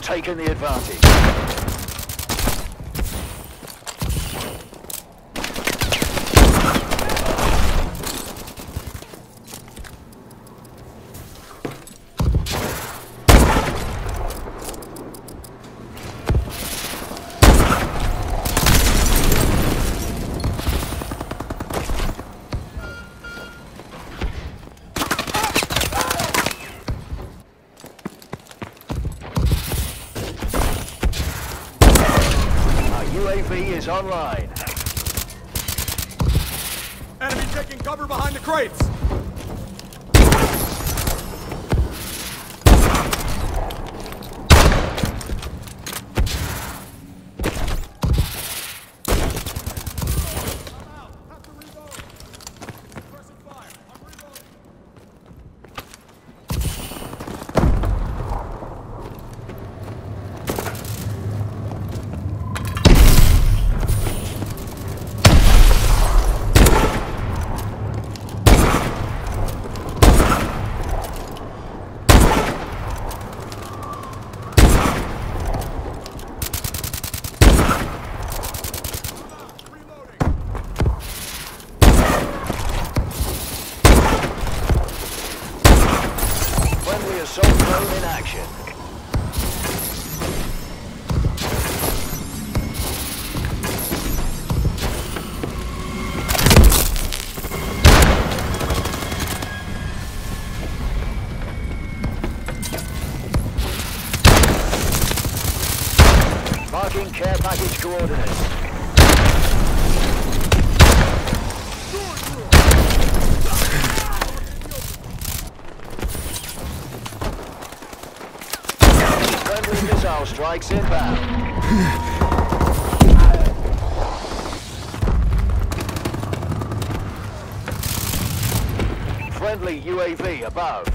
taken the advantage. UAV is online. Enemy taking cover behind the crates! Assault drone in action. Marking care package coordinates. Friendly missile strikes inbound. Friendly UAV above.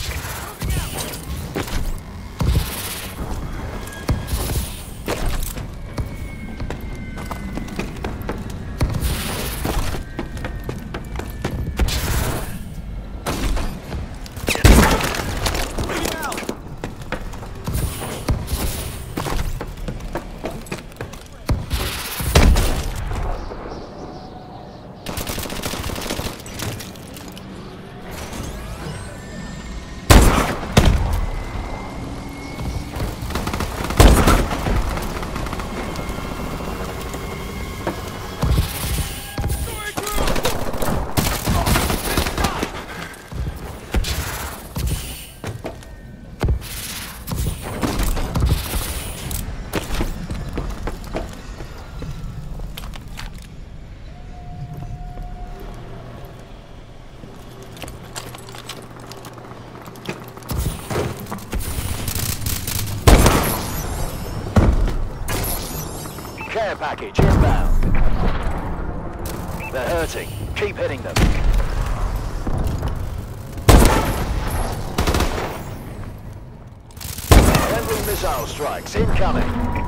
Care package inbound. They're hurting. Keep hitting them. Friendly missile strikes incoming.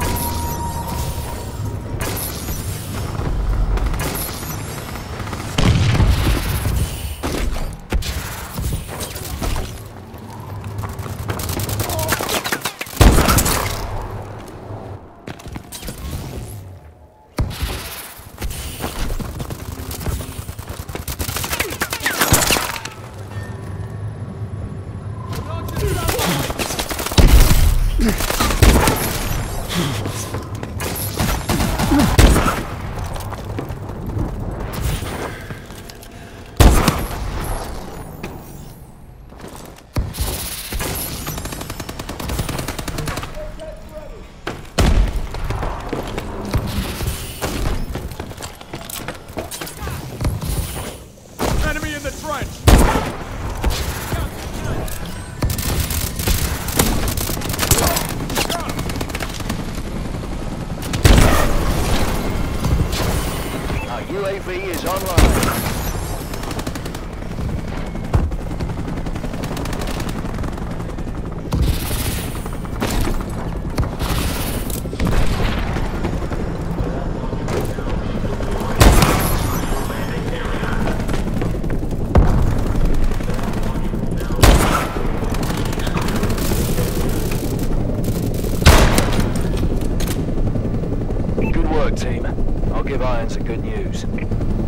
Enemy in the trench! Our UAV is online. work, team. I'll give Irons the good news.